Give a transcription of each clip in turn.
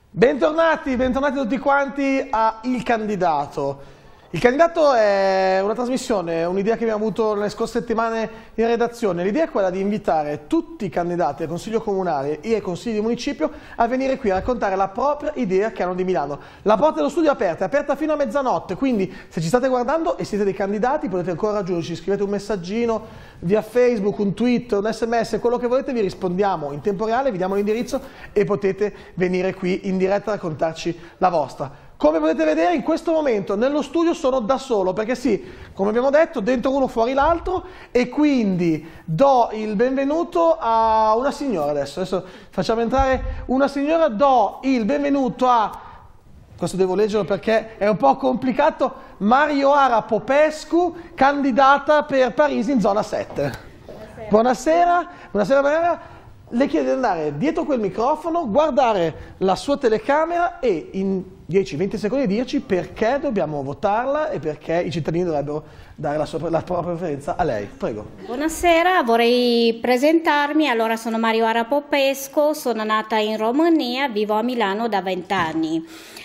Bentornati, bentornati tutti quanti a Il Candidato. Il Candidato è una trasmissione, un'idea che abbiamo avuto nelle scorse settimane in redazione. L'idea è quella di invitare tutti i candidati al Consiglio Comunale e ai Consigli di Municipio a venire qui a raccontare la propria idea che hanno di Milano. La porta dello studio è aperta fino a mezzanotte, quindi se ci state guardando e siete dei candidati potete ancora raggiungerci, scrivete un messaggino via Facebook, un tweet, un SMS, quello che volete, vi rispondiamo in tempo reale, vi diamo l'indirizzo e potete venire qui in diretta a raccontarci la vostra. Come potete vedere in questo momento nello studio sono da solo, perché sì, come abbiamo detto, dentro uno fuori l'altro, e quindi do il benvenuto a una signora adesso facciamo entrare una signora, do il benvenuto a, questo devo leggerlo perché è un po' complicato, Marioara Popescu, candidata per Parisi in zona 7. Buonasera, buonasera Marioara. Le chiedo di andare dietro quel microfono, guardare la sua telecamera e in 10-20 secondi dirci perché dobbiamo votarla e perché i cittadini dovrebbero dare la propria preferenza a lei. Prego. Buonasera, vorrei presentarmi. Allora, sono Marioara Popescu, sono nata in Romania, vivo a Milano da 20 anni.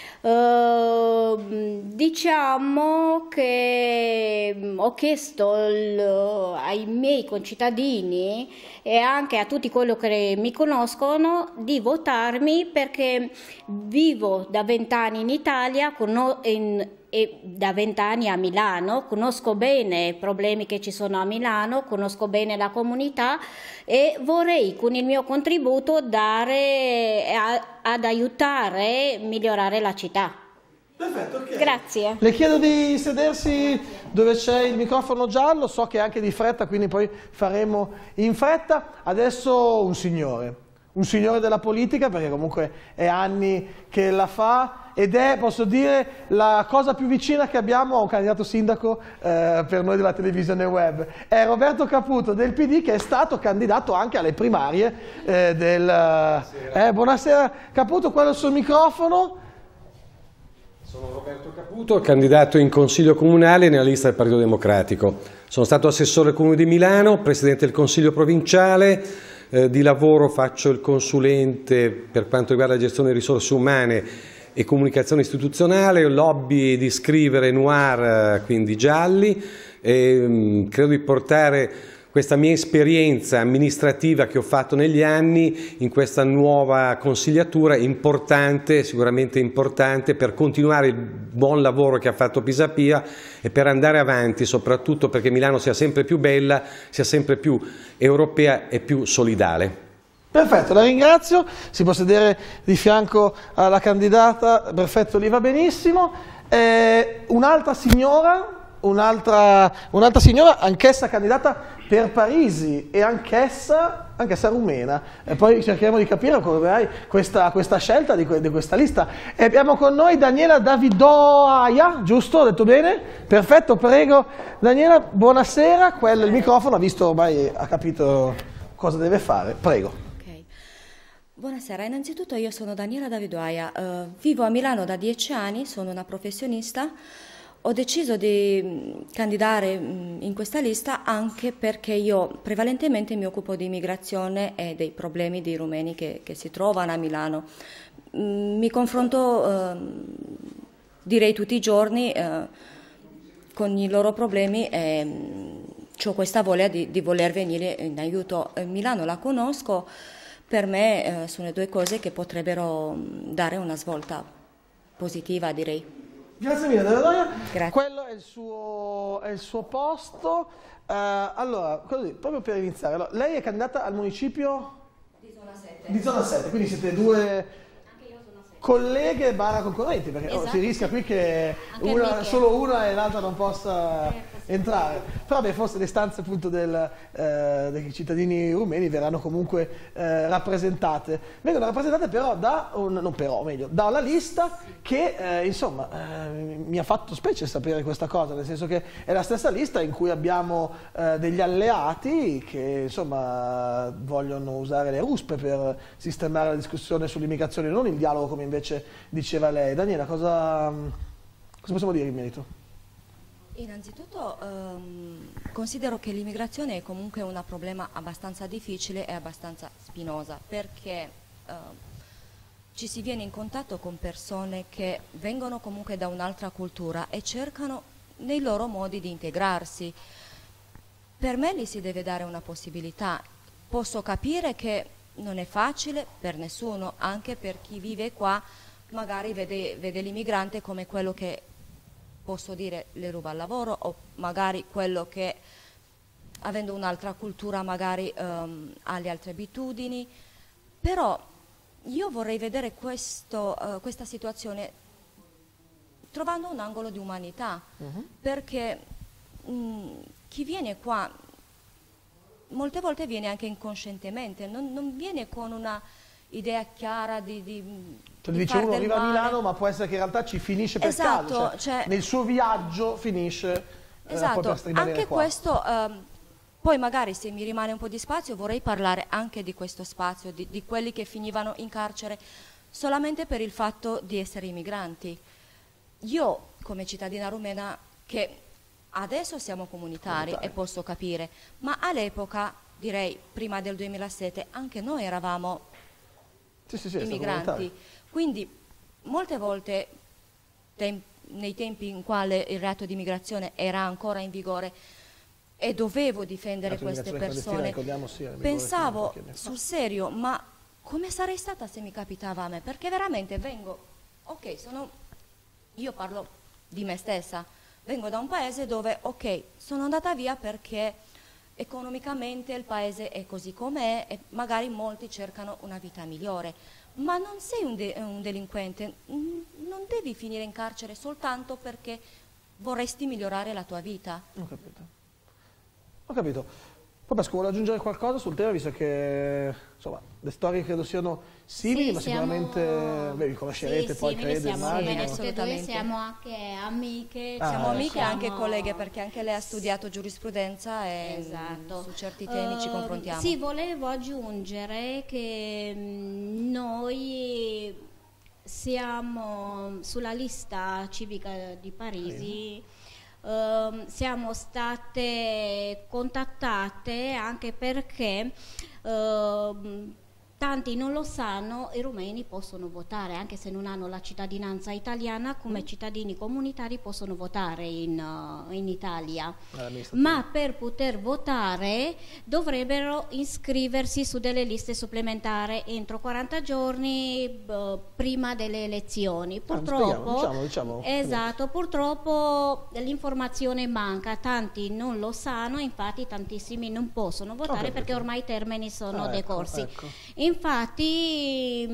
Diciamo che ho chiesto ai miei concittadini e anche a tutti quelli che mi conoscono di votarmi perché vivo da 20 anni in Italia e da 20 anni a Milano, conosco bene i problemi che ci sono a Milano, conosco bene la comunità e vorrei con il mio contributo dare ad aiutare a migliorare la città. Perfetto, ok. Grazie. Le chiedo di sedersi dove c'è il microfono giallo, so che è anche di fretta, quindi poi faremo in fretta. Adesso un signore della politica, perché comunque è anni che la fa, ed è, posso dire, la cosa più vicina che abbiamo a un candidato sindaco per noi della televisione web. È Roberto Caputo del PD, che è stato candidato anche alle primarie buonasera Caputo, quello sul microfono. Sono Roberto Caputo, candidato in Consiglio Comunale nella lista del Partito Democratico. Sono stato assessore al Comune di Milano, presidente del Consiglio Provinciale, di lavoro faccio il consulente per quanto riguarda la gestione di risorse umane e comunicazione istituzionale, lobby di scrivere noir, quindi gialli, e credo di portare questa mia esperienza amministrativa che ho fatto negli anni in questa nuova consigliatura importante, sicuramente importante per continuare il buon lavoro che ha fatto Pisapia e per andare avanti, soprattutto perché Milano sia sempre più bella, sia sempre più europea e più solidale. Perfetto, la ringrazio, si può sedere di fianco alla candidata, perfetto, lì va benissimo. Un'altra signora, anch'essa candidata per Parisi e anch'essa rumena, e poi cercheremo di capire come mai questa scelta di questa lista. E abbiamo con noi Daniela Davidoaia, giusto? Ho detto bene? Perfetto, prego Daniela, buonasera, quello il microfono, ha visto ormai, ha capito cosa deve fare, prego. Buonasera, innanzitutto io sono Daniela Davidoaia, vivo a Milano da 10 anni, sono una professionista. Ho deciso di candidare in questa lista anche perché io prevalentemente mi occupo di immigrazione e dei problemi dei rumeni che si trovano a Milano. Mi confronto, direi tutti i giorni, con i loro problemi e ho questa voglia di voler venire in aiuto. Milano la conosco, per me sono le due cose che potrebbero dare una svolta positiva, direi. Grazie mille, Davidoia. Grazie. Quello è il suo posto. Allora, così, proprio per iniziare, allora, lei è candidata al municipio Di zona 7. di zona 7, quindi siete due colleghe barra concorrenti, perché Esatto, si rischia qui che solo una e l'altra non possa entrare. Però beh, forse le istanze appunto dei cittadini rumeni verranno comunque rappresentate. Vengono rappresentate però da una lista che insomma mi ha fatto specie sapere questa cosa, nel senso che è la stessa lista in cui abbiamo degli alleati che insomma vogliono usare le ruspe per sistemare la discussione sull'immigrazione, non il dialogo come invece diceva lei. Daniela, cosa possiamo dire in merito? Innanzitutto considero che l'immigrazione è comunque un problema abbastanza difficile e abbastanza spinosa, perché ci si viene in contatto con persone che vengono comunque da un'altra cultura e cercano nei loro modi di integrarsi. Per me gli si deve dare una possibilità. Posso capire che non è facile per nessuno, anche per chi vive qua, magari vede l'immigrante come quello che, posso dire, le ruba il lavoro, o magari quello che, avendo un'altra cultura, magari ha le altre abitudini. Però io vorrei vedere questa situazione trovando un angolo di umanità, perché chi viene qua molte volte viene anche inconscientemente, non viene con una idea chiara di dice uno arriva a Milano, ma può essere che in realtà ci finisce per caso, cioè, nel suo viaggio finisce esatto, anche qua. Questo poi magari, se mi rimane un po' di spazio, vorrei parlare anche di questo spazio, di quelli che finivano in carcere solamente per il fatto di essere immigranti. Io, come cittadina rumena, che adesso siamo comunitari e posso capire, ma all'epoca, direi prima del 2007, anche noi eravamo immigranti. Quindi molte volte, nei tempi in cui il reato di immigrazione era ancora in vigore e dovevo difendere queste persone, pensavo sul serio, ma come sarei stata se mi capitava a me? Perché veramente io parlo di me stessa, vengo da un paese dove, sono andata via perché economicamente il paese è così com'è e magari molti cercano una vita migliore, ma non sei un delinquente, non devi finire in carcere soltanto perché vorresti migliorare la tua vita. Ho capito. Pasco, vuole aggiungere qualcosa sul tema, visto che insomma, le storie credo siano simili, ma sicuramente vi conoscerete, poi credo, immagino. Assolutamente. Siamo anche amiche. Siamo amiche e anche colleghe, perché anche lei ha studiato giurisprudenza e su certi temi ci confrontiamo. Sì, volevo aggiungere che noi siamo sulla lista civica di Parisi. Siamo state contattate anche perché tanti non lo sanno, i rumeni possono votare anche se non hanno la cittadinanza italiana, come cittadini comunitari possono votare in Italia, ma per poter votare dovrebbero iscriversi su delle liste supplementari entro 40 giorni prima delle elezioni. Purtroppo, esatto, purtroppo l'informazione manca, tanti non lo sanno, infatti tantissimi non possono votare perché ormai i termini sono decorsi. Infatti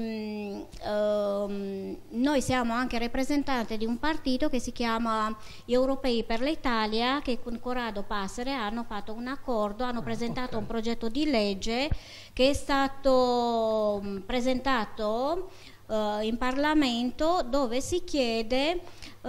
noi siamo anche rappresentanti di un partito che si chiama Europei per l'Italia, che con Corrado Passera hanno fatto un accordo, hanno presentato un progetto di legge che è stato presentato in Parlamento, dove si chiede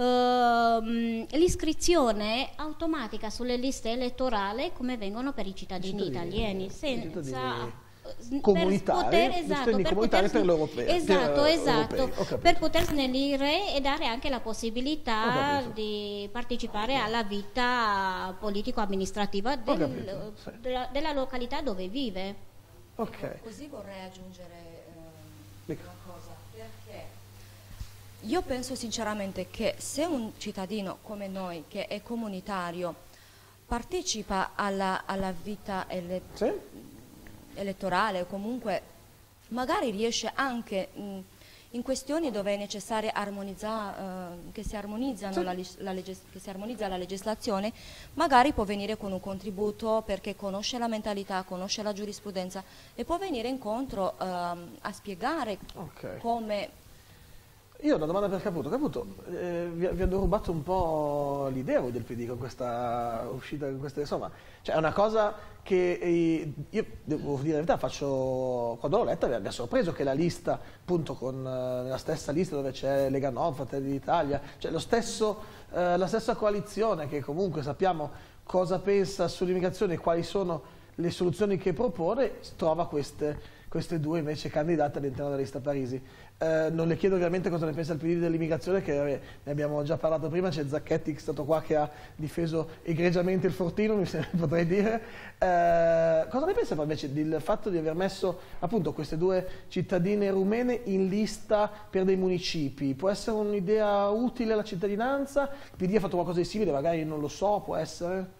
l'iscrizione automatica sulle liste elettorali come vengono per i cittadini italiani, senza comunitari, per l'europeo. Esatto, per poter snellire e dare anche la possibilità di partecipare alla vita politico-amministrativa della località dove vive. Così vorrei aggiungere una cosa, perché io penso sinceramente che se un cittadino come noi, che è comunitario, partecipa alla vita elettorale, o comunque magari riesce anche in questioni dove è necessario che si armonizza la legislazione, magari può venire con un contributo perché conosce la mentalità, conosce la giurisprudenza e può venire incontro a spiegare come. Io ho una domanda per Caputo. Vi hanno rubato un po' l'idea voi del PD con questa uscita, insomma, cioè è una cosa che io devo dire la verità, quando l'ho letta mi ha sorpreso che la lista, appunto, nella stessa lista dove c'è Lega Nord, Fratelli d'Italia, cioè la stessa coalizione che comunque sappiamo cosa pensa sull'immigrazione e quali sono le soluzioni che propone, trova queste queste due invece candidate all'interno della lista Parisi. Non le chiedo ovviamente cosa ne pensa il PD dell'immigrazione, che ne abbiamo già parlato prima, c'è Zacchetti che è stato qua che ha difeso egregiamente il fortino, potrei dire. Cosa ne pensa invece del fatto di aver messo appunto queste due cittadine rumene in lista per dei municipi? Può essere un'idea utile alla cittadinanza? Il PD ha fatto qualcosa di simile, magari non lo so, può essere?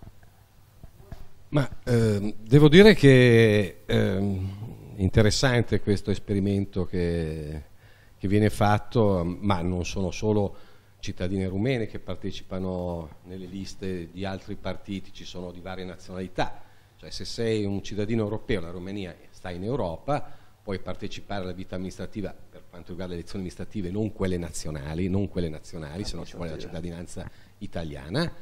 Ma devo dire che interessante questo esperimento che viene fatto, ma non sono solo cittadine rumene che partecipano nelle liste di altri partiti, ci sono di varie nazionalità, cioè se sei un cittadino europeo, la Romania sta in Europa, puoi partecipare alla vita amministrativa per quanto riguarda le elezioni amministrative, non quelle nazionali, se no ci vuole la cittadinanza italiana,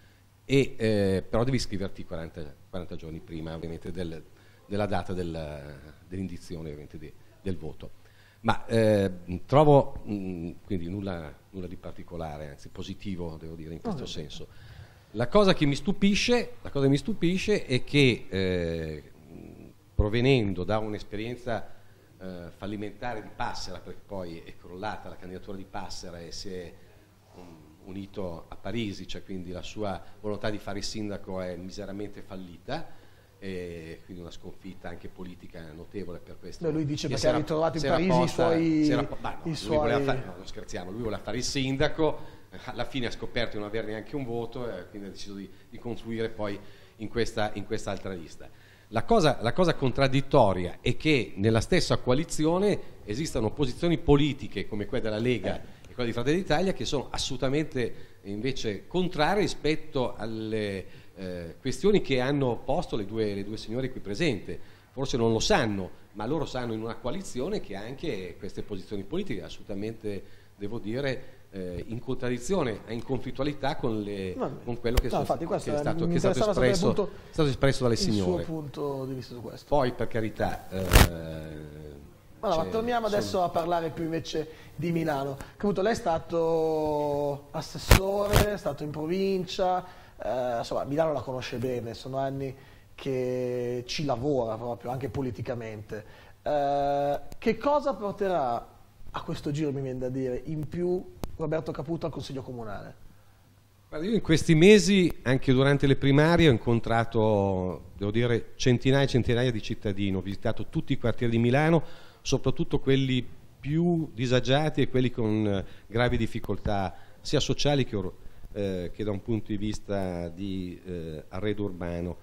però devi iscriverti 40 giorni prima ovviamente della data dell'indizione del voto. Ma trovo quindi nulla di particolare, anzi positivo devo dire in questo senso. La cosa che mi stupisce è che provenendo da un'esperienza fallimentare di Passera, perché poi è crollata la candidatura di Passera e si è unito a Parisi, cioè quindi la sua volontà di fare il sindaco è miseramente fallita, e quindi una sconfitta anche politica notevole per questo. Lui dice perché ha ritrovato in Parisi i suoi... non scherziamo, lui voleva fare il sindaco, alla fine ha scoperto di non avere neanche un voto e quindi ha deciso di confluire poi in questa altra lista. La cosa contraddittoria è che nella stessa coalizione esistano posizioni politiche come quella della Lega e quella di Fratelli d'Italia che sono assolutamente invece contrarie rispetto alle questioni che hanno posto le due signore qui presenti. Forse non lo sanno, ma loro sanno in una coalizione che ha anche queste posizioni politiche assolutamente, devo dire, in contraddizione, in conflittualità con quello che, che è stato espresso dalle signore. Il suo punto di vista su questo. Poi, per carità... ma torniamo adesso a parlare più invece di Milano. Appunto, lei è stato assessore, è stato in provincia, insomma Milano la conosce bene, sono anni che ci lavora proprio, anche politicamente. Che cosa porterà a questo giro, mi viene da dire, in più Roberto Caputo al Consiglio Comunale? Guarda, io in questi mesi, anche durante le primarie, ho incontrato, devo dire, centinaia e centinaia di cittadini, ho visitato tutti i quartieri di Milano, soprattutto quelli più disagiati e quelli con gravi difficoltà sia sociali che da un punto di vista di arredo urbano.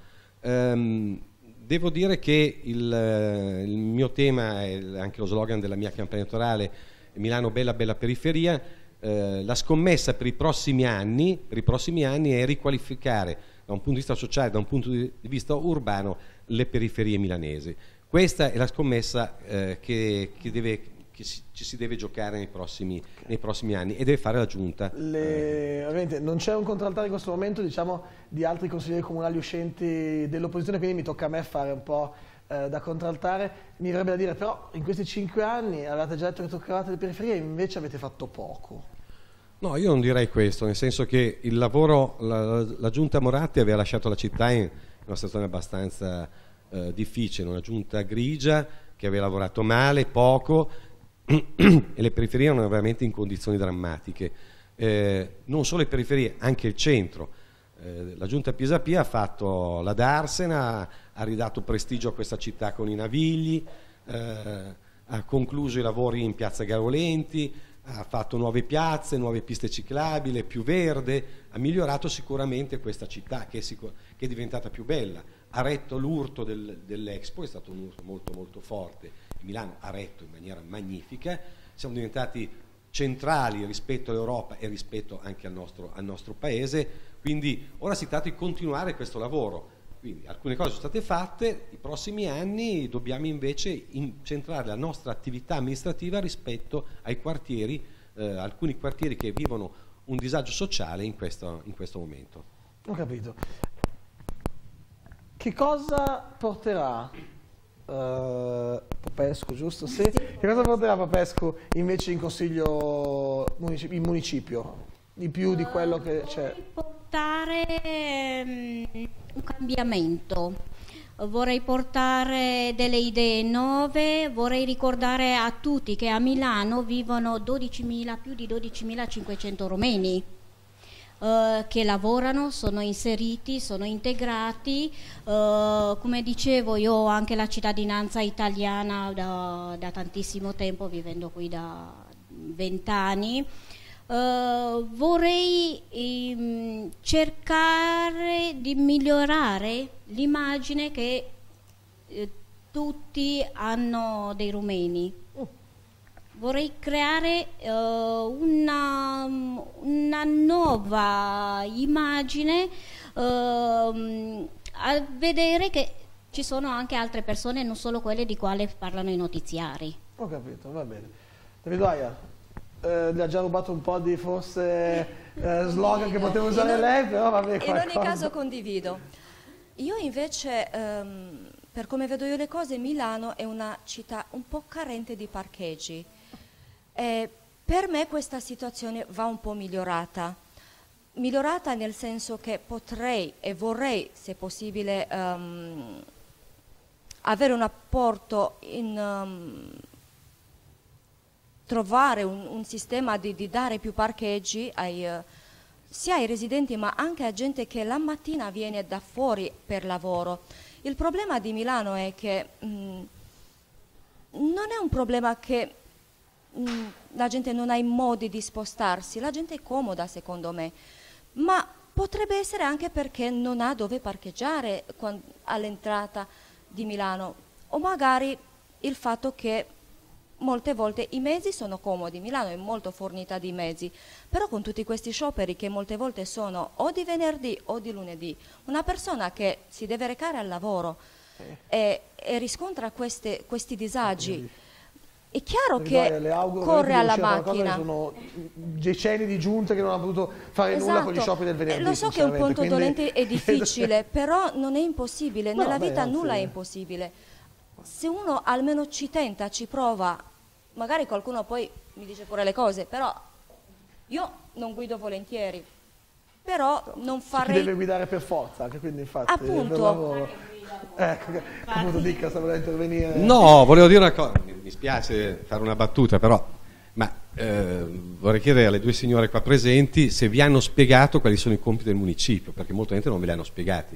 Devo dire che il mio tema e anche lo slogan della mia campagna elettorale Milano bella bella periferia, la scommessa per i prossimi anni è riqualificare da un punto di vista sociale, da un punto di vista urbano le periferie milanesi. Questa è la scommessa che ci si deve giocare nei prossimi anni e deve fare la Giunta. Ovviamente non c'è un contraltare in questo momento, diciamo, di altri consiglieri comunali uscenti dell'opposizione, quindi mi tocca a me fare un po' da contraltare. Mi verrebbe da dire, però in questi 5 anni avevate già detto che toccavate le periferie e invece avete fatto poco. No, io non direi questo, nel senso che il lavoro, la Giunta Moratti aveva lasciato la città in una situazione abbastanza difficile, una giunta grigia che aveva lavorato male, poco, e le periferie erano veramente in condizioni drammatiche. Non solo le periferie, anche il centro. La giunta Pisapia ha fatto la darsena, ha ridato prestigio a questa città con i Navigli, ha concluso i lavori in piazza Garolenti, ha fatto nuove piazze, nuove piste ciclabili, più verde, ha migliorato sicuramente questa città che è diventata più bella, ha retto l'urto dell'Expo, è stato un urto molto molto forte, Milano ha retto in maniera magnifica, siamo diventati centrali rispetto all'Europa e rispetto anche al nostro paese, quindi ora si tratta di continuare questo lavoro. Quindi alcune cose sono state fatte, i prossimi anni dobbiamo invece incentrare la nostra attività amministrativa rispetto ai quartieri, alcuni quartieri che vivono un disagio sociale in questo momento. Ho capito. Che cosa porterà Popescu, giusto? Sì. Che cosa porterà Popescu invece in consiglio in municipio? Di più di quello che c'è? Portare un cambiamento. vorrei portare delle idee nuove, vorrei ricordare a tutti che a Milano vivono più di 12.500 rumeni che lavorano, sono inseriti, sono integrati. Come dicevo, io ho anche la cittadinanza italiana da tantissimo tempo, vivendo qui da 20 anni. Vorrei cercare di migliorare l'immagine che tutti hanno dei rumeni. Vorrei creare una nuova immagine, a vedere che ci sono anche altre persone, non solo quelle di quali parlano i notiziari. Ho capito, va bene. Davidoia, gli ha già rubato un po' di forse slogan che poteva usare lei, però vabbè, qualcosa. In ogni caso condivido. Io invece, per come vedo io le cose, Milano è una città un po' carente di parcheggi. Per me questa situazione va un po' migliorata. Migliorata nel senso che potrei e vorrei, se possibile, avere un apporto in trovare un sistema di dare più parcheggi sia ai residenti ma anche a gente che la mattina viene da fuori per lavoro. Il problema di Milano è che non è un problema che la gente non ha i modi di spostarsi, la gente è comoda secondo me, ma potrebbe essere anche perché non ha dove parcheggiare all'entrata di Milano, o magari il fatto che molte volte i mezzi sono comodi, Milano è molto fornita di mezzi, però con tutti questi scioperi che molte volte sono o di venerdì o di lunedì, una persona che si deve recare al lavoro e riscontra questi disagi, è chiaro che corre alla macchina. Sono decenni di giunte che non hanno potuto fare nulla con gli scioperi del venerdì. Lo so che un punto dolente è difficile, però non è impossibile, nella vita nulla è impossibile. Se uno almeno ci tenta, ci prova, magari qualcuno poi mi dice pure le cose, però io non guido volentieri, però non farei... Chi deve guidare per forza, anche quindi infatti... Appunto. Ecco, appunto Dicca sta volendo intervenire. No, volevo dire una cosa, mi spiace fare una battuta, però vorrei chiedere alle due signore qua presenti se vi hanno spiegato quali sono i compiti del municipio, perché molta gente non ve li hanno spiegati.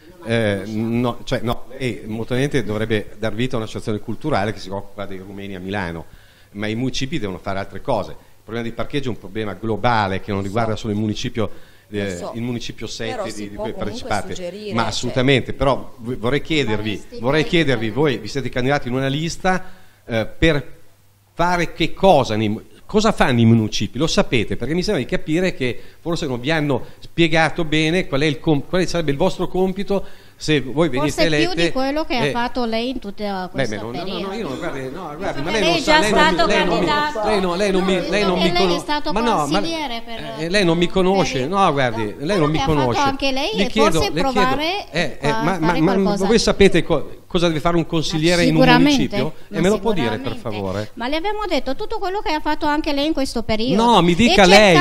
Molta gente dovrebbe dar vita a un'associazione culturale che si occupa dei rumeni a Milano, ma i municipi devono fare altre cose. Il problema di parcheggio è un problema globale che non riguarda solo il municipio 7 di cui partecipate, ma assolutamente, però vorrei chiedervi, voi vi siete candidati in una lista per fare che cosa? Cosa fanno i municipi? Lo sapete? Perché mi sembra di capire che forse non vi hanno spiegato bene quale sarebbe il vostro compito se voi veniste elette. Forse più di quello che ha fatto lei in tutta questa periodo. No, io non, guardi, ma lei è già stato candidato. Lei non mi conosce. Lei è stato consigliere per... Lei non mi conosce, no, guardi, lei non mi conosce. Anche lei e forse provare a fare qualcosa. Voi sapete cosa deve fare un consigliere in un municipio? E me lo può dire, per favore? Ma le abbiamo detto tutto quello che ha fatto anche lei in questo periodo. No, mi dica lei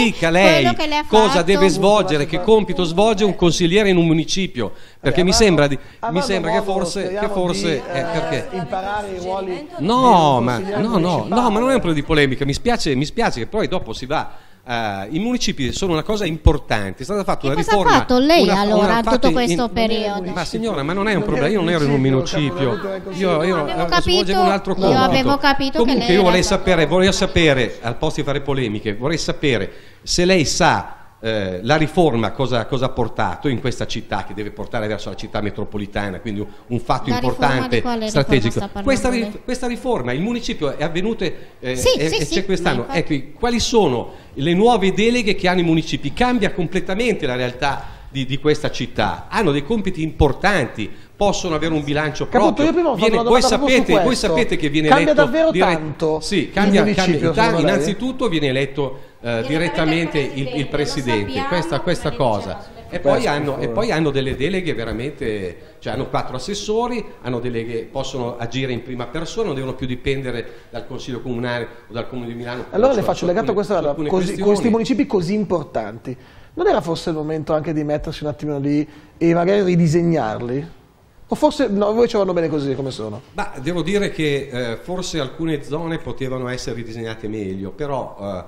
cosa deve svolgere, che compito svolge un consigliere in un municipio. Perché mi sembra che forse perché imparare i ruoli. No, ma non è un problema di polemica, mi spiace che poi dopo si va. I municipi sono una cosa importante, è stata fatta una riforma. Cosa ha fatto lei allora in tutto questo periodo? Ma signora, ma non è un problema, io non ero in un municipio, io svolgevo un altro compito. Io avevo capito. Comunque io vorrei sapere, al posto di fare polemiche, vorrei sapere se lei sa la riforma cosa ha portato in questa città, che deve portare verso la città metropolitana, quindi un fatto importante, strategico. Questa riforma, il municipio è avvenuto c'è quest'anno. Ecco, quali sono le nuove deleghe che hanno i municipi? Cambia completamente la realtà di questa città, hanno dei compiti importanti, possono avere un bilancio proprio. Voi sapete che viene cambia eletto davvero tanto. Sì, cambia innanzitutto viene eletto direttamente il presidente, questa cosa. E poi hanno delle deleghe veramente, cioè hanno 4 assessori, hanno deleghe, possono agire in prima persona, non devono più dipendere dal Consiglio Comunale o dal Comune di Milano. Allora le faccio legato a questi municipi così importanti. Non era forse il momento anche di mettersi un attimino lì e magari ridisegnarli? O forse no, voi ci vanno bene così come sono? Bah, devo dire che forse alcune zone potevano essere ridisegnate meglio, però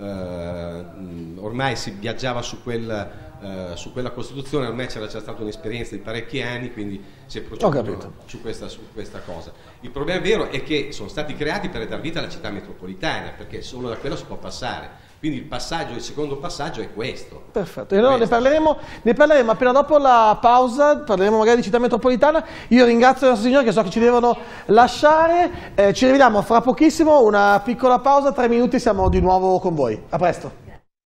ormai si viaggiava su quella Costituzione, ormai c'era già stata un'esperienza di parecchi anni, quindi si è proceduto su questa cosa. Il problema vero è che sono stati creati per dar vita alla città metropolitana, perché solo da quello si può passare. Quindi il secondo passaggio è questo. Perfetto, e allora ne parleremo appena dopo la pausa, parleremo magari di città metropolitana. Io ringrazio i nostri signori che so che ci devono lasciare, ci rivediamo fra pochissimo, una piccola pausa, 3 minuti, siamo di nuovo con voi. A presto.